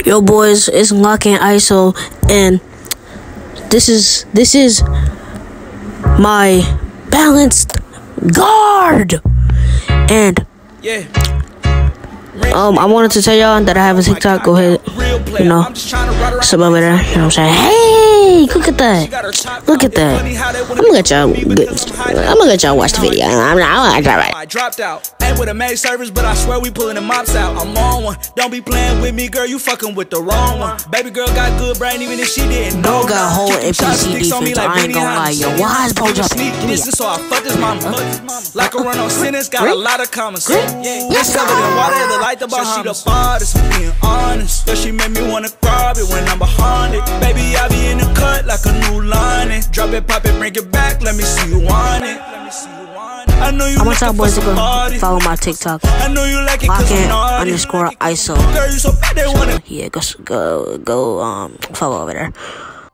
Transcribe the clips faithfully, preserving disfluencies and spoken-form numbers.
Yo boys, it's Locking I S O, and this is this is my balanced guard. And yeah. Um, I wanted to tell y'all that I have a TikTok. Go ahead, you know, sub over there. You know what I'm saying? Hey, look at that! Look at that! I'm gonna let y'all. I'm gonna let y'all watch the video. I'm not. I'm not. I dropped out. Ain't with a maid service, but I swear we pulling the mops out. I'm on one. Don't be playing with me, girl. You fucking with the wrong one. Baby girl got good brain, even if she didn't know. Bro got a whole N P C defense. I ain't gonna lie, yo. Why is bro just sneak this? So I fuck this mama. Like a run on sentence, got a lot of common sense. This covered in water, the light the bar, she the baddest. I'm being honest. But she made me wanna grab it when I'm behind it. Baby, I be in the cut like a new line. Drop it, pop it, bring it back. Let me see you want it. I know you. I want y'all boys to go follow my TikTok. I know you like it Locking underscore I S O. Yeah, go go go um follow over there.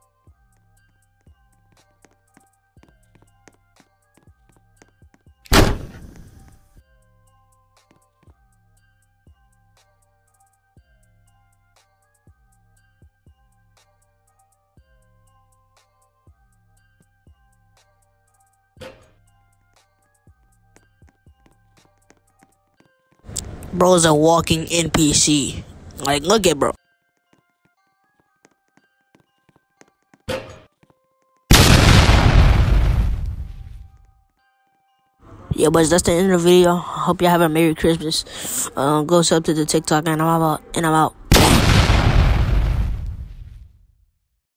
Bro is a walking N P C. Like, look at bro. Yeah, but that's the end of the video. Hope y'all have a Merry Christmas. Um, go sub to the TikTok, and I'm out. And I'm out.